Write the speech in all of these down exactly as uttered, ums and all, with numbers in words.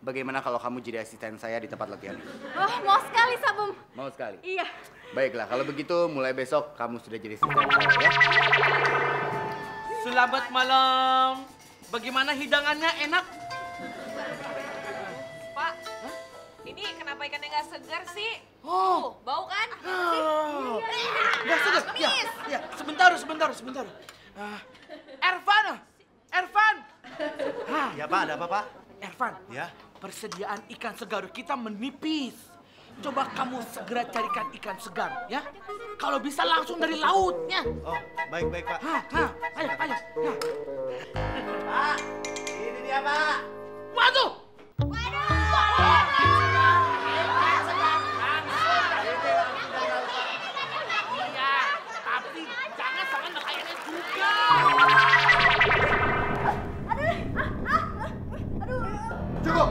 bagaimana kalau kamu jadi asisten saya di tempat latihan? Oh, mau sekali, Sabum. Mau sekali? Iya. Baiklah, kalau begitu mulai besok kamu sudah jadi asisten saya ya. Selamat malam. Bagaimana hidangannya, enak? Pak, huh? Ini kenapa ikannya nggak segar sih? Oh, Tuh, bau kan? oh. Nggak segar? Ya, ya, sebentar, sebentar, sebentar. Uh, Ervan, Ervan. Hah, ya Pak, ada apa Pak? Ervan, Ya. persediaan ikan segar kita menipis. Coba kamu segera carikan ikan segar, ya. Kalau bisa langsung dari laut, ya. Oh, baik baik Pak. Hah, hah, ayo, ayo. Ya. Pak, ini dia Pak. Waduh! Iya, tapi jangan sama nelayannya juga. Cukup!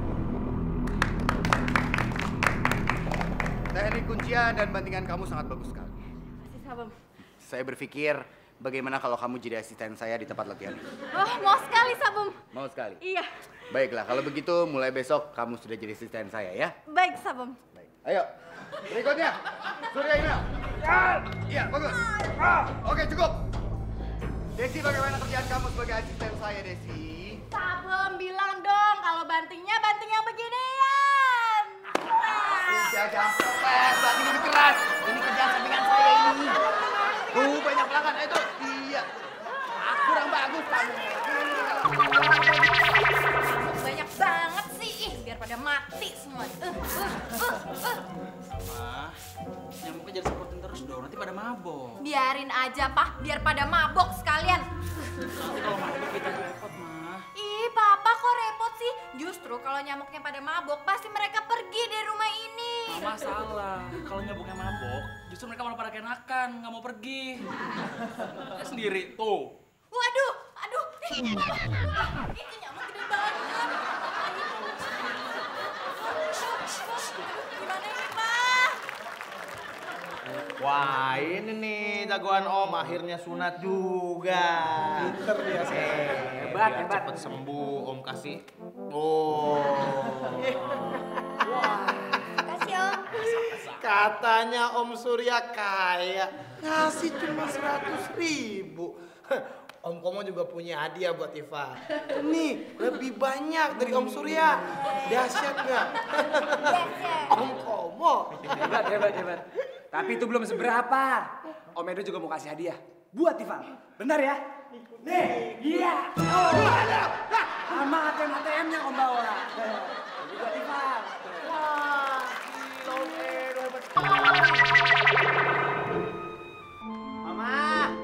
Teknik kuncian dan bantingan kamu sangat bagus sekali. Makasih, Sabum. Saya berpikir bagaimana kalau kamu jadi asisten saya di tempat latihan? Oh, mau sekali, Sabum. Mau sekali? Iya. Baiklah, kalau begitu mulai besok kamu sudah jadi asisten saya ya. Baik, Sabum. Baik. Ayo, berikutnya. Surya Email. Ya, iya, bagus. Ah, oke, cukup. Desi, bagaimana kerjaan kamu sebagai asisten saya, Desi? Sabum, bilang dong kalau bantingnya banting yang beginian. Udah, jangan protes. Banting lebih keras. Ini kerjaan sampingan saya ini. Tuh, banyak pelanggan. Ayo, tuh. Iya. Ah, kurang bagus kamu. Banyak banget sih. Ih, biar pada mati semua. Uh, uh, uh, uh. Wah, nyamuknya jadi seprotin terus dong, nanti pada mabok. Biarin aja, Pak. Biar pada mabok sekalian. Nanti kalau mabok kita repot, Mah. Ih, Papa kok repot sih? Justru kalau nyamuknya pada mabok, pasti mereka pergi dari rumah ini. Mama salah, kalau nyamuknya mabok, justru mereka malah pada kenakan, nggak mau pergi. Dia sendiri, tuh. Waduh, aduh. Ih, itu nyamuk gede banget. Gimana ini, Pak? Wah, ini nih jagoan Om akhirnya sunat juga. Pinter dia sih. Hebat, biar hebat. Cepet sembuh, Om kasih. Oh. Wah. Kasih, Om. Katanya Om Surya kaya, ngasih cuma seratus ribu. Om Komo juga punya hadiah buat Iva. Nih, lebih banyak dari Om Surya. Dahsyat nggak? Om Komo. Hebat, hebat, hebat. Tapi itu belum seberapa. Om Edo juga mau kasih hadiah buat Ivan. Benar ya? Nih, iya. Oh, sama A T M A T M-nya Om bawa. Ini buat Ivan. Wah, gila Om Edo hebat. Mama.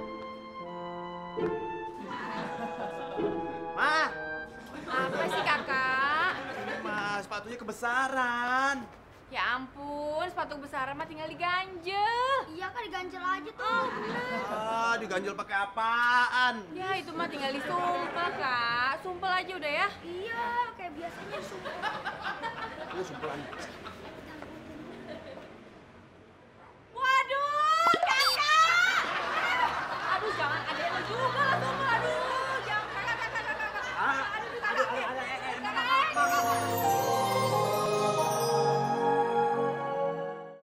Ma. Apa sih, Kakak? Ini Mas, sepatunya kebesaran. Ya ampun, sepatu besaran mah tinggal diganjel. Iya kan diganjel aja tuh. Ah, diganjel pakai apaan? Ya itu mah tinggal disumpel, Kak. Sumpel aja udah ya. Iya, kayak biasanya sumpah. Lu sumpelan.